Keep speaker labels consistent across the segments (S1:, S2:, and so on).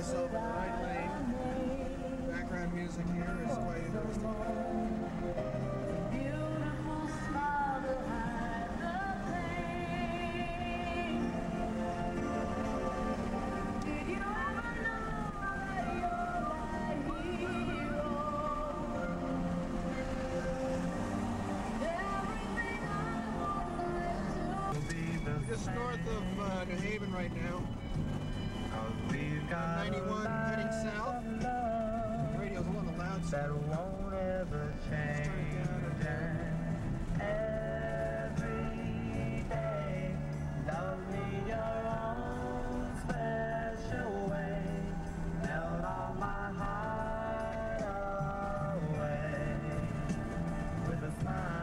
S1: myself in the right lane. Background music here is quite interesting.
S2: Beautiful smile behind the pain. Did you ever know that you're my hero? Everything I want to be the
S1: We're just north of New Haven right now. 91 heading south. The radio's a little loud.
S2: That won't ever change. Every day, love me your own special way. Melt all my heart away with a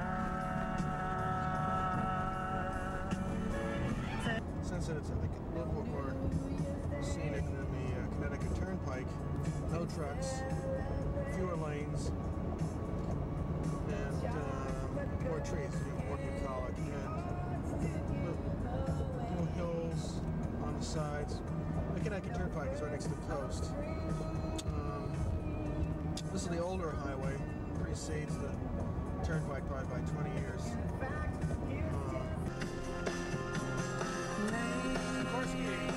S2: smile.
S1: Since it's, I think, a little more scenic than the Connecticut Turnpike, no trucks, fewer lanes, and more trees, what we call it, and little hills on the sides. The Connecticut Turnpike is right next to the coast. This is the older highway, precedes the Turnpike probably by 20 years. Of course,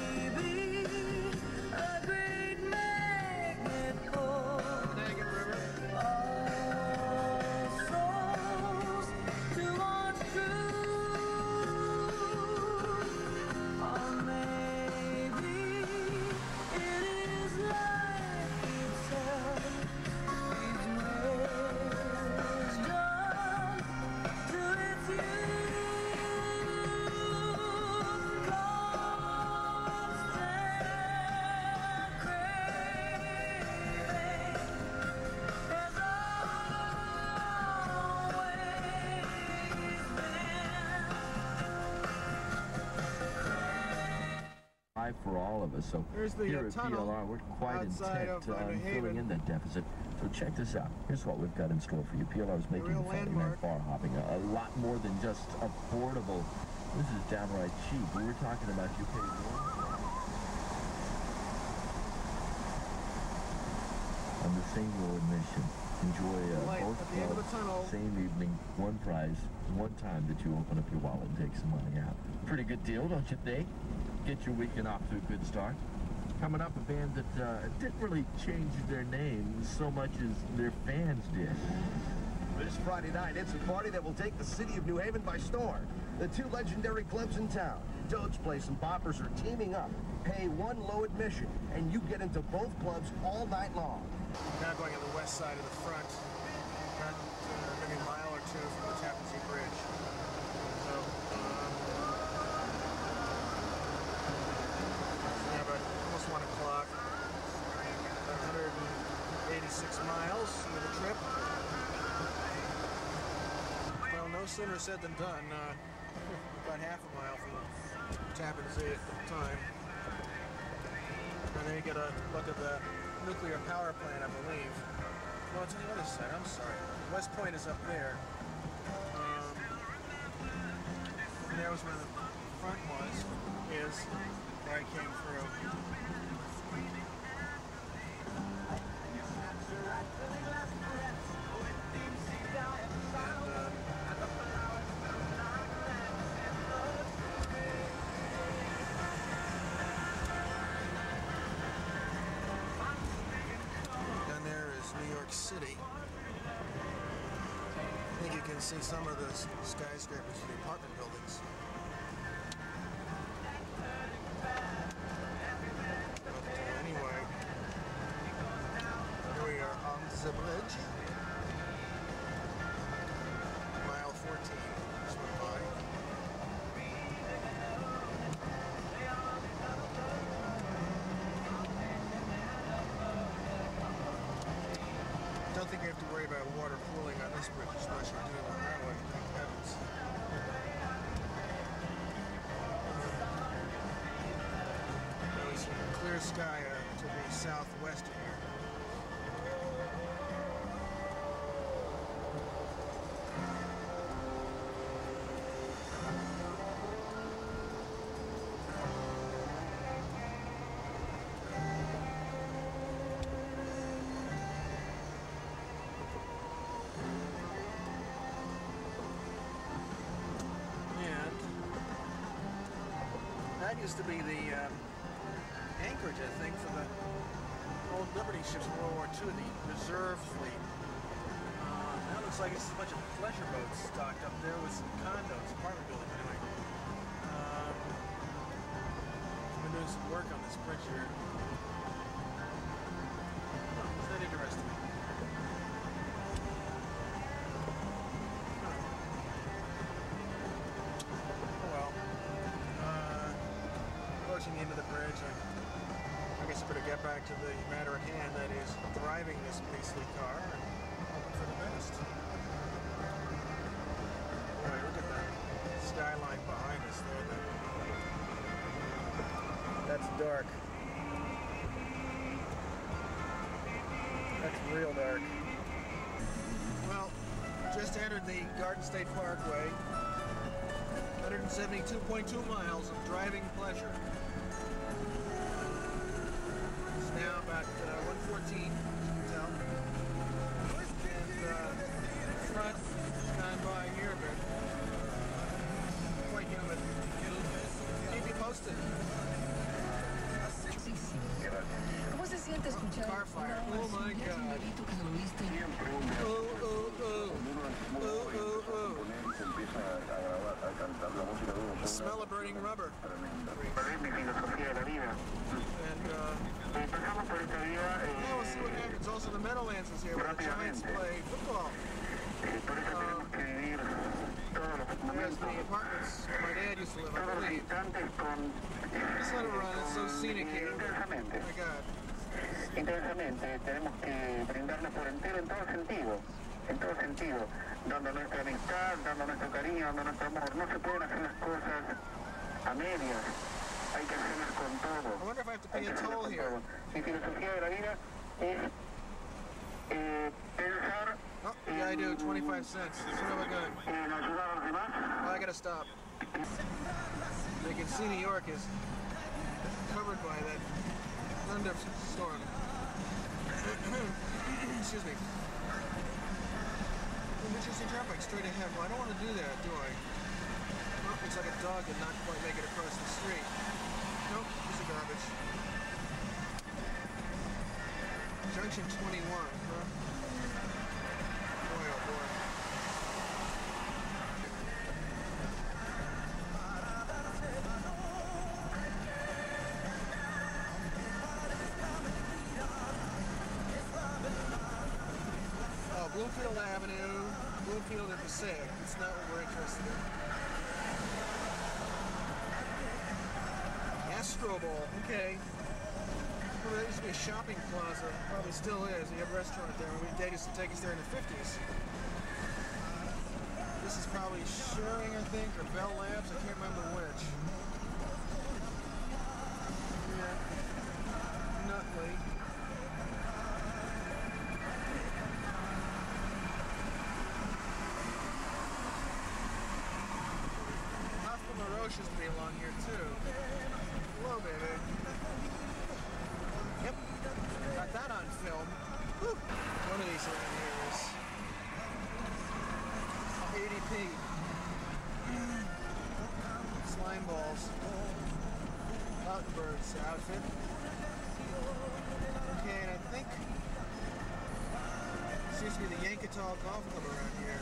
S3: for all of us. So here at PLR, we're quite intent on filling in that deficit. So check this out. Here's what we've got in store for you. PLR is making fun of far hopping a lot more than just affordable. This is downright cheap. We were talking about you pay on the same low admission. Enjoy both clubs, same evening, one prize, one time that you open up your wallet and take some money out. Pretty good deal, don't you think? Get your weekend off to a good start. Coming up, a band that didn't really change their name so much as their fans did.
S4: This Friday night, it's a party that will take the city of New Haven by storm. The two legendary clubs in town, Doge's Place and Boppers, are teaming up. Pay one low admission, and you get into both clubs all night long.
S1: Now going on the west side of the front, not maybe a mile or two from the Tappan Zee Bridge. So, almost 1 o'clock, 186 miles into the trip. Well, no sooner said than done. About half a mile from Tappan Zee at the time. And then you get a look at the nuclear power plant, I believe. Well, it's on the other side, I'm sorry. West Point is up there. And there was where the front is where I came through. And there is New York City. I think you can see some of the skyscrapers and the apartment buildings. Anyway, here we are on the bridge. Mile 14 just went by. Don't think you have to worry about water pooling on this bridge, unless you're doing the highway, thank heavens. Clear sky to the southwest here. That used to be the anchorage, I think, for the old Liberty ships in World War II, the reserve fleet. Now it looks like it's a bunch of pleasure boats stocked up there with some condos, apartment buildings anyway. Been doing some work on this bridge here. Oh, is that interesting? Approaching the end of the bridge, I guess I better get back to the matter at hand, that is driving this beastly car and hoping for the best. Alright, look at that skyline behind us there. That's dark. That's real dark. Well, just entered the Garden State Parkway. 172.2 miles of driving pleasure. It's now about 1:14, as you can tell. And front has gone by here a bit. Quite humid. Keep you posted.
S2: ¿Cómo se siente escuchar
S1: Car fire. Oh my God. The smell of burning rubber. And yeah, we'll see what happens. Also, the Meadowlands is here where the Giants play football. There's the apartments where my dad used to live, I believe. Just let it run, it's so scenic here. Oh my God.
S5: Intensamente tenemos que brindarnos por entero en todo sentido, dando nuestra amistad, dando nuestro cariño, dando nuestro amor. No se pueden hacer las cosas a medias, hay que hacerlas con todo.
S1: I wonder if I have to pay a toll here.
S5: Mi filosofía de la vida es pensar
S1: Oh, yeah, I do, 25 cents. It's really good.
S5: en ayudar a los demás.
S1: Oh, I gotta stop. You can see New York is covered by that thunderstorm. Excuse me. Interesting traffic straight ahead. Well, I don't want to do that, do I? Oh, looks like a dog did not quite make it across the street. Nope, piece of garbage. Junction 21, huh? Boy, oh boy. Bloomfield Avenue, Bloomfield and Passaic. It's not what we're interested in. Astro Bowl, okay. Well, there used to be a shopping plaza. Probably still is. You have a restaurant there. Dad used to take us there in the 50s. This is probably Shearing, I think, or Bell Labs. I can't remember which. Yeah. Nutley. Roche used to be along here too. Hello, baby. Yep. Got that on film. Whew. One of these around here is ADP. Slime balls. Mountainbird's outfit. Okay, and I think seems to be the Yankatall Golf Club around here.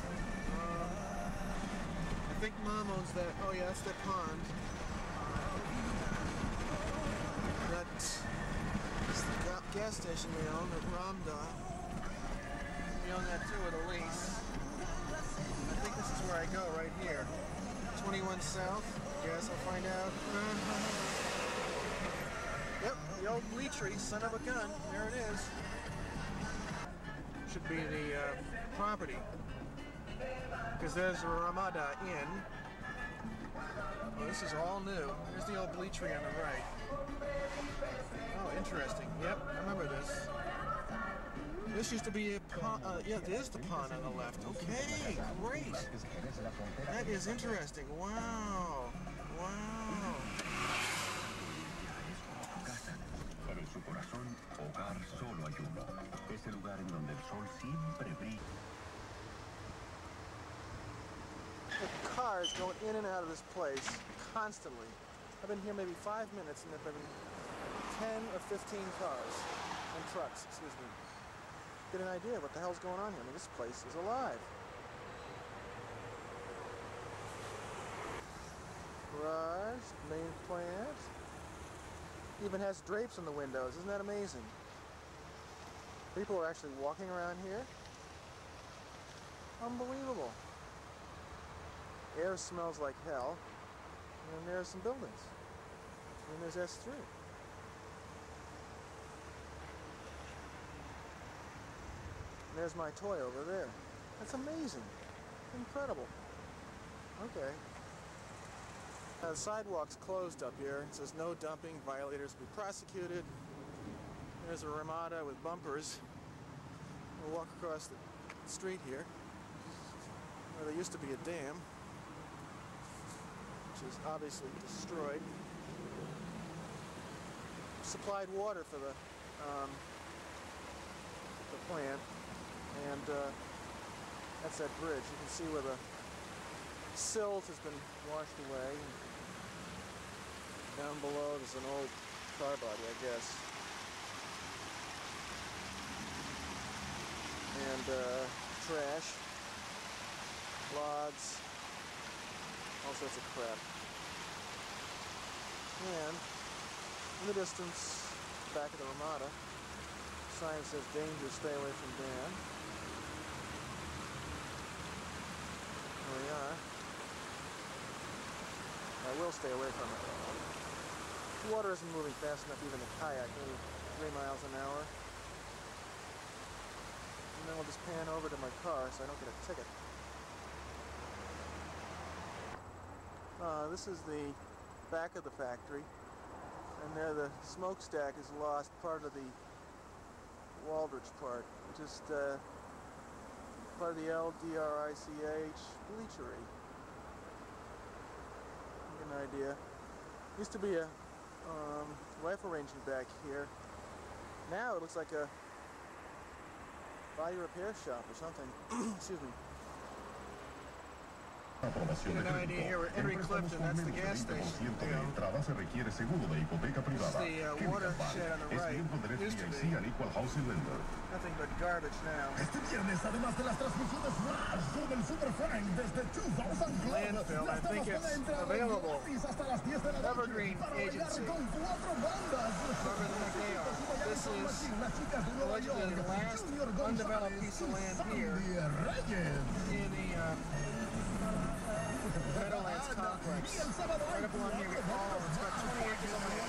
S1: I think Mom owns that. Oh yeah, that's that pond. That's the gas station we own at Ramda. We own that too with a lease. I think this is where I go, right here. 21 South. Guess I'll find out. Yep, the old Bleachery, son of a gun. There it is. Should be the property. Because there's the Ramada Inn. Oh, this is all new. There's the old Bleachery on the right. Oh, interesting. Yep, I remember this. This used to be a pond. Yeah, there's the pond on the left. Okay, great. That is interesting. Wow. Wow.
S6: Pero en su corazón, hogar solo hay uno. Es el lugar en donde el sol siempre brilla.
S1: The cars going in and out of this place constantly. I've been here maybe 5 minutes and there have been 10 or 15 cars and trucks, excuse me. Get an idea of what the hell's going on here. I mean, this place is alive. Garage, main plant. Even has drapes on the windows. Isn't that amazing? People are actually walking around here. Unbelievable. Air smells like hell. And there's some buildings. And there's S3. And there's my toy over there. That's amazing. Incredible. Okay. The sidewalk's closed up here. It says no dumping, violators will be prosecuted. There's a Ramada with bumpers. We'll walk across the street here, where there used to be a dam, which is obviously destroyed. Supplied water for the plant, and that's that bridge. You can see where the silt has been washed away. Down below there's an old car body, I guess. And trash, logs, all sorts of crap. And in the distance, back of the Ramada, sign says danger, stay away from dam. There we are. I will stay away from it. The water isn't moving fast enough even to kayak, maybe 3 miles an hour. And then we'll just pan over to my car so I don't get a ticket. This is the back of the factory, and there the smokestack is lost, part of the Waldridge part, just part of the LDRICH bleachery. Get an idea. Used to be a rifle ranging back here. Now it looks like a body repair shop or something. Excuse me. Get an idea here, we're Henry Clifton, that's the gas station. This is the watershed on the right. Used to be. Nothing but garbage now. Landfill, I think it's available. Evergreen Agency. Whoever the heck they are. This is allegedly the last undeveloped piece of land here in the Meadowlands complex. Right up along here, it's got 20 acres of land.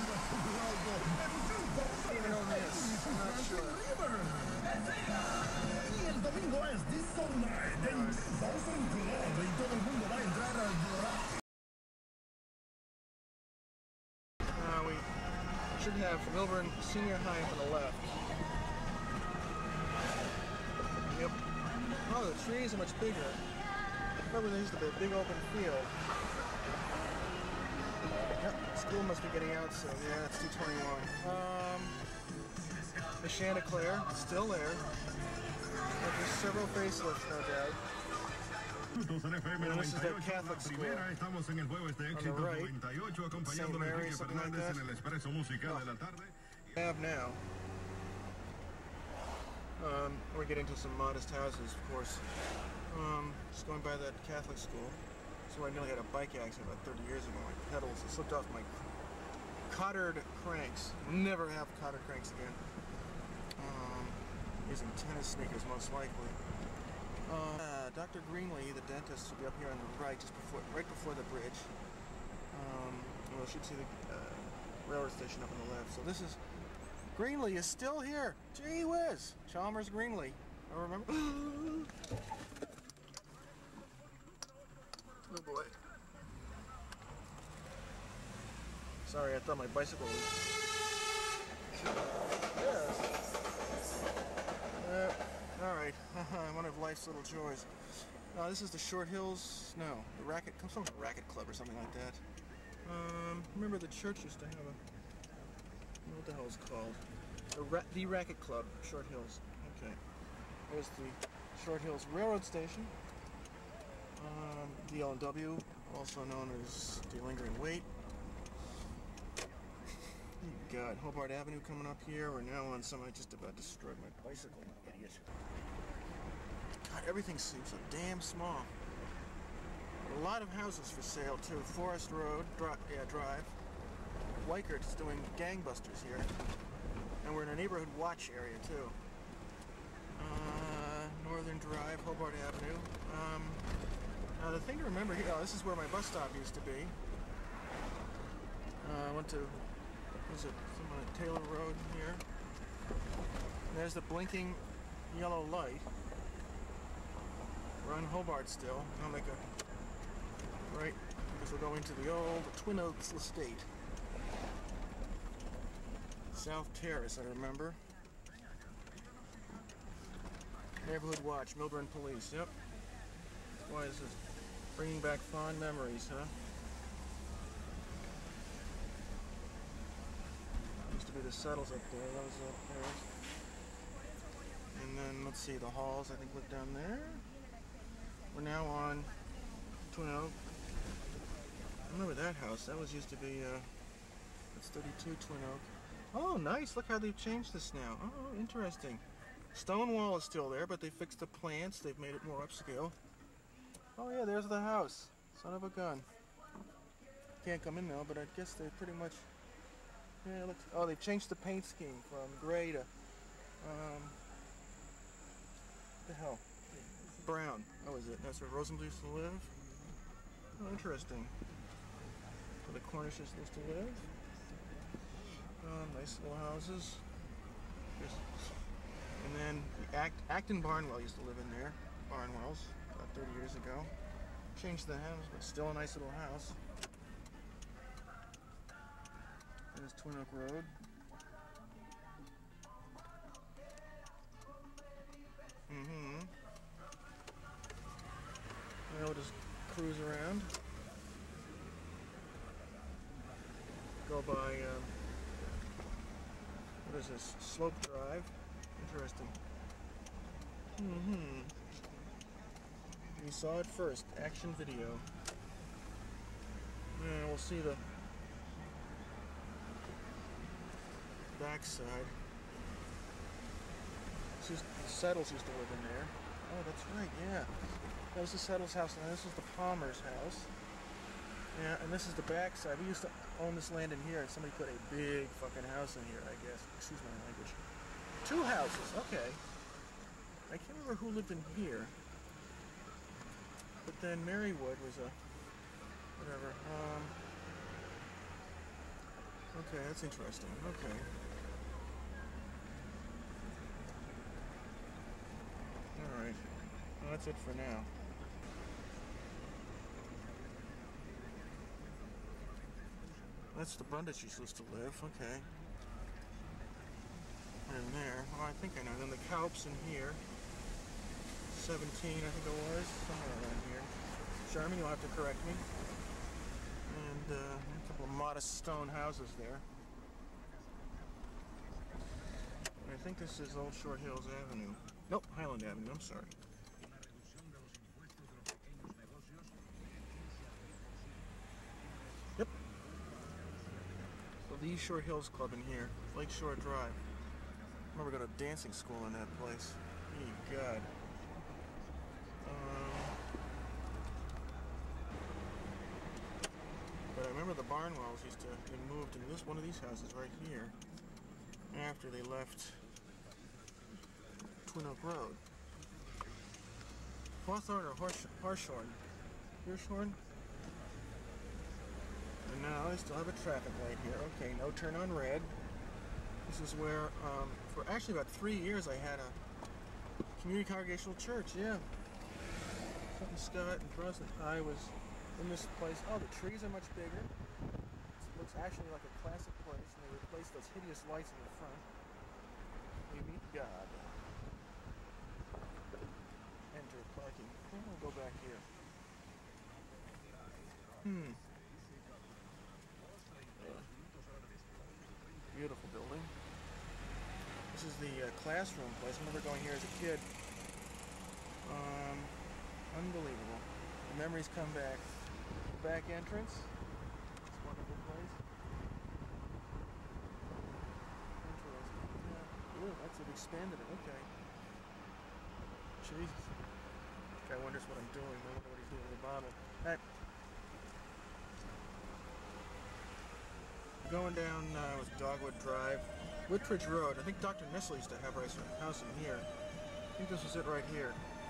S1: Even on this, I'm not sure. We should have Wilburn Senior High on the left. Yep. Oh, the trees are much bigger. Remember, there used to be a big open field. Yep, school must be getting out soon. Yeah, it's 2:21. The Chanticleer, still there. There's several facelifts, no doubt. And this is that Catholic school. On the right, St. Mary, something like that. Have now. We're getting to some modest houses, of course. Just going by that Catholic school. So I nearly had a bike accident about 30 years ago. My pedals slipped off my cottered cranks. Never have cottered cranks again. Using tennis sneakers most likely. Dr. Greenlee, the dentist, will be up here on the right, right before the bridge. We'll should see the railroad station up on the left. So this is Greenlee is still here. Gee whiz, Chalmers Greenlee. I remember. Oh boy. Sorry, I thought my bicycle was... Yes. Alright. One of life's little joys. This is the Short Hills... No, the Racket... Comes from a Racket Club or something like that. Remember the church used to have a... What the hell is it called? The Racket Club, Short Hills. Okay. There's the Short Hills Railroad Station. The L&W, also known as the Lingering Weight. God, Hobart Avenue coming up here. We're now on some. I just about destroyed my bicycle, idiot. God, everything seems so damn small. A lot of houses for sale too. Forest Road, Drive. Weikert's doing gangbusters here, and we're in a neighborhood watch area too. Northern Drive, Hobart Avenue. Now the thing to remember here, this is where my bus stop used to be. I went to, what is it, some Taylor Road here. And there's the blinking yellow light. We're on Hobart still. I'll make a right, because we'll go into the old Twin Oaks estate. South Terrace, I remember. Neighborhood Watch, Milburn Police, yep. Why is this? Bringing back fond memories, huh? Used to be the settles up there, that was up there. And then, let's see, the halls, I think, look down there. We're now on Twin Oak. I remember that house, that was used to be, it's 32 Twin Oak. Oh, nice, look how they've changed this now. Oh, interesting. Stone wall is still there, but they fixed the plants, they've made it more upscale. Oh yeah, there's the house. Son of a gun. Can't come in now, but I guess they pretty much... Yeah, it looks... Oh, they've changed the paint scheme from gray to... what the hell? Brown. Oh, is it? That's where Rosenbluth used to live? Oh, interesting. Where the Cornishes used to live. Nice little houses. And then Acton Barnwell used to live in there. Barnwells. About 30 years ago. Changed the house, but still a nice little house. There's Twin Oak Road. Now we'll just cruise around. Go by, what is this? Slope Drive. Interesting. You saw it first. Action video. And we'll see the backside. The Settles used to live in there. Oh, that's right, yeah. That was the Settles house, and this was the Palmer's house. Yeah, and this is the backside. We used to own this land in here, and somebody put a big fucking house in here, I guess. Excuse my language. 2 houses, okay. I can't remember who lived in here. But then Marywood was a... whatever. Okay, that's interesting. Okay. Alright. Well, that's it for now. That's the Brundage used to live. Okay. And there. Oh, I think I know. Then the Calps in here. 17, I think it was. Somewhere around here. Sherman, you'll have to correct me. And a couple of modest stone houses there. And I think this is Old Short Hills Avenue. Nope, Highland Avenue, I'm sorry. Yep. So the Short Hills Club in here. Lakeshore Drive. I remember going to dancing school in that place. Ye God. But I remember the Barnwells used to be moved into one of these houses right here after they left Twin Oak Road. Hawthorne or Harshorn? Hirshhorn? And now they still have a traffic light here. Okay, no turn on red. This is where, for actually about 3 years, I had a community congregational church, yeah. Sutton Scott and Brosnan. I was in this place. Oh, the trees are much bigger. It looks actually like a classic place, and they replaced those hideous lights in the front. We meet God. Enter parking. Oh, we'll go back here. Beautiful building. This is the classroom place. I remember going here as a kid. Unbelievable. The memories come back. Back entrance. It's a wonderful place. That's it, expanded it, okay. Jesus. Guy wonders what I'm doing. I wonder what he's doing with the bottle. Alright. Going down with Dogwood Drive. Whitridge Road. I think Dr. Nissel used to have a house in here. I think this was it right here.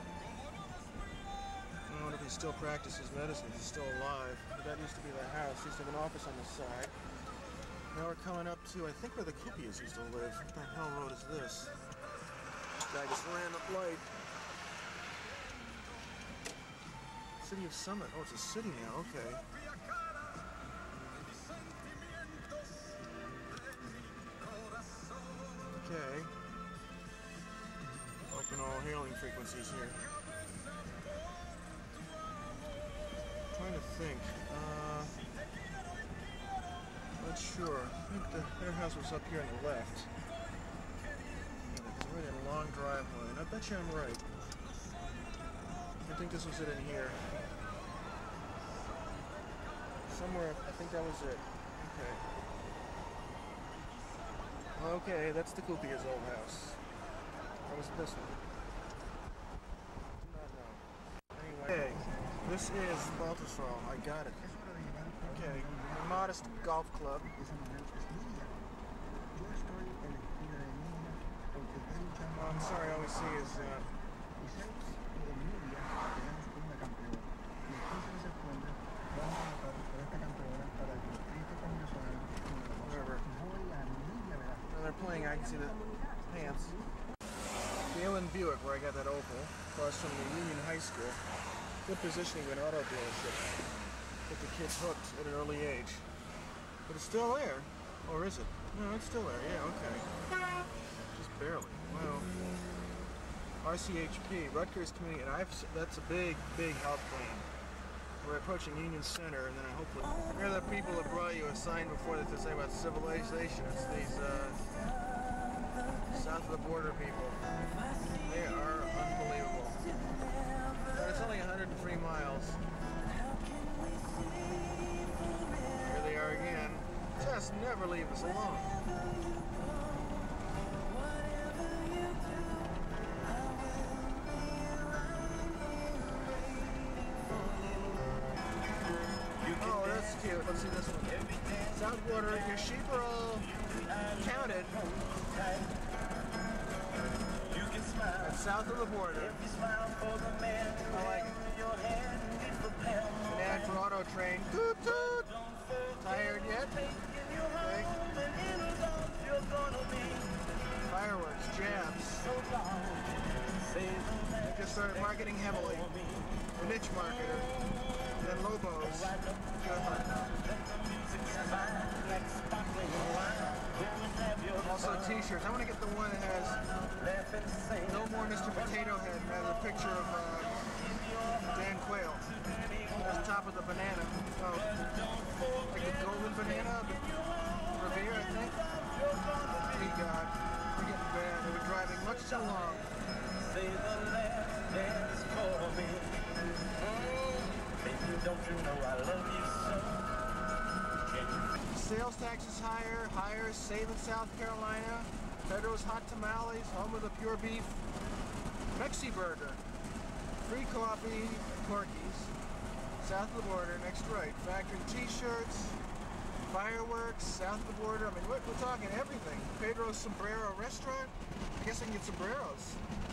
S1: I wonder if he still practices medicine, if he's still alive. But that used to be the house. He used to have an office on the side. Now we're coming up to, I think, where the Koopies used to live. What the hell road is this? This guy just ran the light. City of Summit. Oh, it's a city now. Okay. Okay. Open all hailing frequencies here. Trying to think. Not sure. I think their house was up here on the left. It's really a long driveway, and I bet you I'm right. I think this was it in here. Somewhere, I think that was it. Okay. Okay, that's the Koopies' old house. Or was it this one? Do not know. Anyway. Okay, this is Baltusrol. I got it. Okay, modest golf club. I'm sorry, all we see is whatever. No, they're playing, I can see the pants. Galen Buick, where I got that Opal, across from the Union High School. Good positioning of an auto dealership. Get the kids hooked at an early age. But it's still there. Or is it? No, it's still there. Yeah, okay. Just barely. Well, RCHP, Rutgers Community, and that's a big, big health plan. We're approaching Union Center, and then hopefully... Here are the people that brought you a sign before that to say about civilization. It's these, south of the border people. They are unbelievable. But it's only 103 miles. Here they are again. Just never leave us alone. Oh, that's cute. Let's see this one. South border, your sheep are all counted. That's south of the border. I like it. An ad for Auto Train. Toot toot! Tired yet? Okay. Fireworks, jabs. They just started marketing heavily. The niche marketer. Then Lobos. Also t-shirts. I want to get the one that has no more Mr. Potato Head and has a picture of Dan Quayle. That's the top of the banana. Oh, like the golden banana, the Revere, I think. Hey God, we're getting bad. They were driving much too long.
S7: Don't you know I love you so?
S1: Sales tax is higher, save in South Carolina. Pedro's Hot Tamales, home of the pure beef. Mexi Burger. Free coffee, Corky's. South of the border, next right. Factory t-shirts, fireworks, south of the border. I mean, we're talking everything. Pedro's Sombrero Restaurant. I guess I can get sombreros.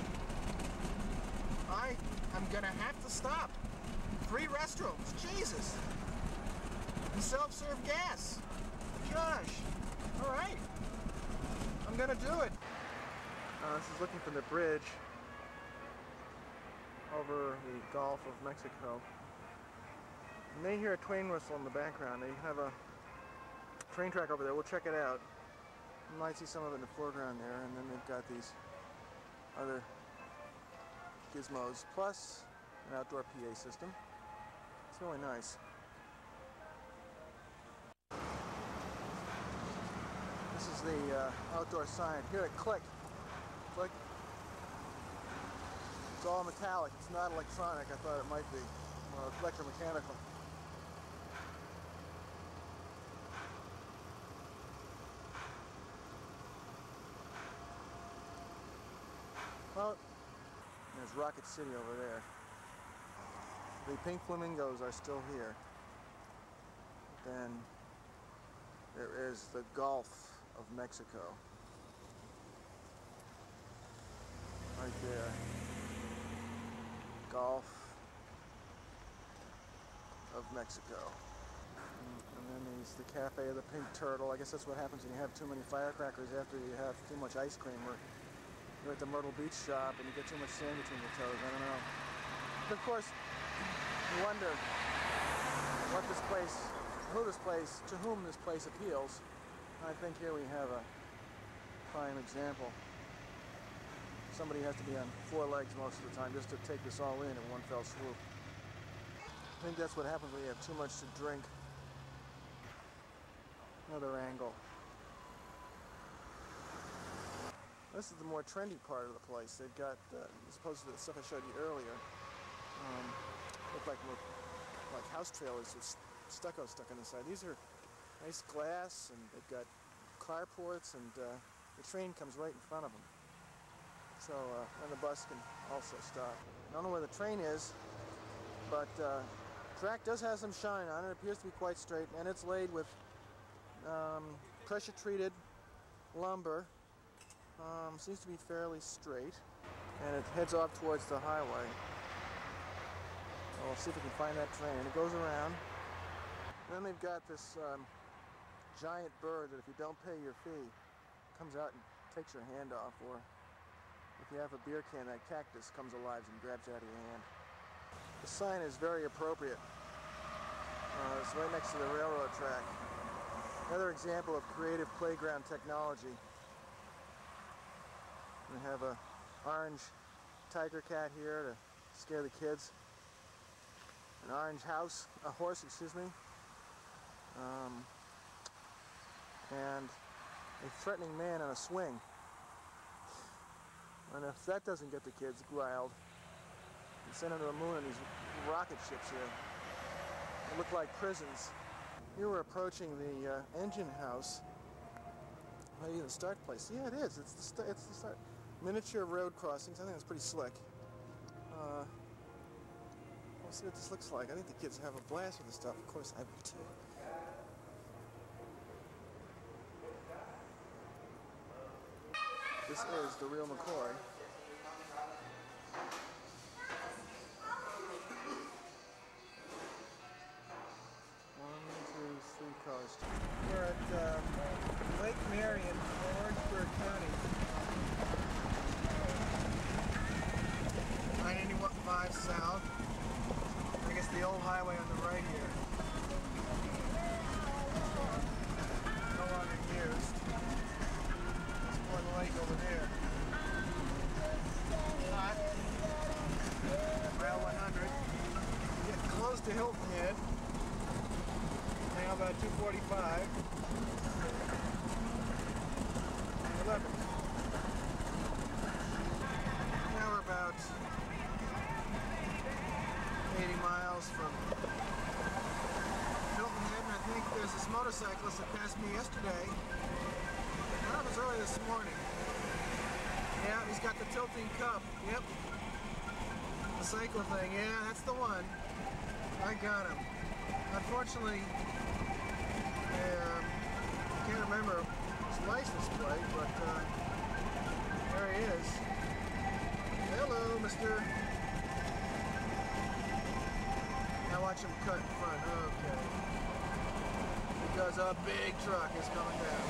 S1: I'm gonna have to stop. 3 restrooms, Jesus. And self-serve gas. Gosh. All right. I'm gonna do it. This is looking from the bridge over the Gulf of Mexico. You may hear a train whistle in the background. They have a train track over there. We'll check it out. You might see some of it in the foreground there, and then they've got these other gizmos, plus an outdoor PA system. It's really nice. This is the outdoor sign. Hear it click. Click. It's all metallic. It's not electronic. I thought it might be. Well, electromechanical. There's Rocket City over there. The pink flamingos are still here. Then there is the Gulf of Mexico. Right there. Gulf of Mexico. And then there's the Cafe of the Pink Turtle. I guess that's what happens when you have too many firecrackers after you have too much ice cream, or you're at the Myrtle Beach shop and you get too much sand between your toes. I don't know. But of course, you wonder what this place, to whom this place appeals. And I think here we have a prime example. Somebody has to be on 4 legs most of the time just to take this all in one fell swoop. I think that's what happens when you have too much to drink. Another angle. This is the more trendy part of the place. They've got, as opposed to the stuff I showed you earlier, look like house trailers with stucco stuck on the side. These are nice glass, and they've got carports, and the train comes right in front of them. So, and the bus can also stop. I don't know where the train is, but track does have some shine on it. It appears to be quite straight, and it's laid with pressure-treated lumber. Seems to be fairly straight, and it heads off towards the highway. We'll see if we can find that train. It goes around. And then they've got this giant bird that if you don't pay your fee, comes out and takes your hand off, or if you have a beer can, that cactus comes alive and grabs you out of your hand. The sign is very appropriate. It's right next to the railroad track. Another example of creative playground technology. We have a orange tiger cat here to scare the kids. An orange horse, excuse me. And a threatening man on a swing. And if that doesn't get the kids riled, you send them to the moon in these rocket ships here. They look like prisons. Here we're approaching the engine house. Maybe the start place. Yeah, it is. It's the start. Miniature road crossings. I think that's pretty slick. We'll see what this looks like. I think the kids have a blast with this stuff. Of course, I will too. This is the real McCoy. Coast. We're at Lake Marion, Orangeburg County. 985 south. I guess the old highway on the right here. No longer used. There's one lake over there. Hot. Mile 100. Getting close to Hilton Head. Now about 2:45. 11. Now we're about 80 miles from Hilton Head, and I think there's this motorcyclist that passed me yesterday. That was early this morning. Yeah, he's got the tilting cup. Yep. The cycle thing. Yeah, that's the one. I got him. Unfortunately, I can't remember his license plate, but there he is. Hello, mister. Now watch him cut in front. Okay. Because a big truck is coming down.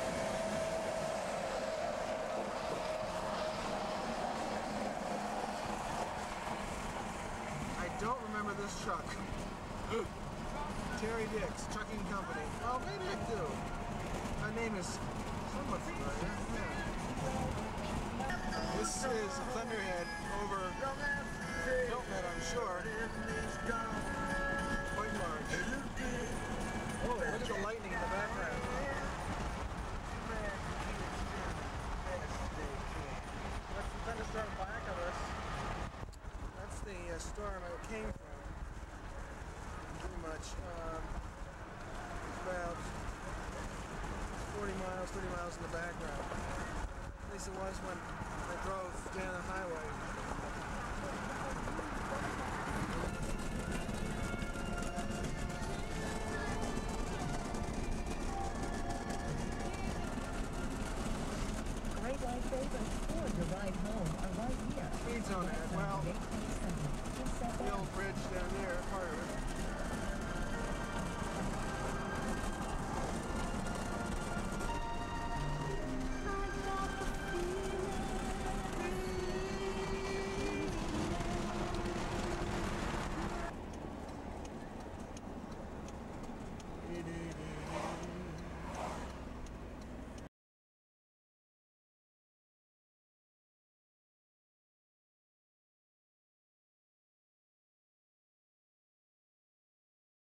S1: I don't remember this truck. Terry Dick's Trucking Company. Oh, maybe I do. My name is somewhat familiar. Yeah. This is Thunderhead over Hilton Head, I'm sure. Quite large. Oh, look at the lightning in the background. That's the thunderstorm back of us. That's the storm I came from. Pretty much. About 30 miles in the background. At least it was when I drove down the highway.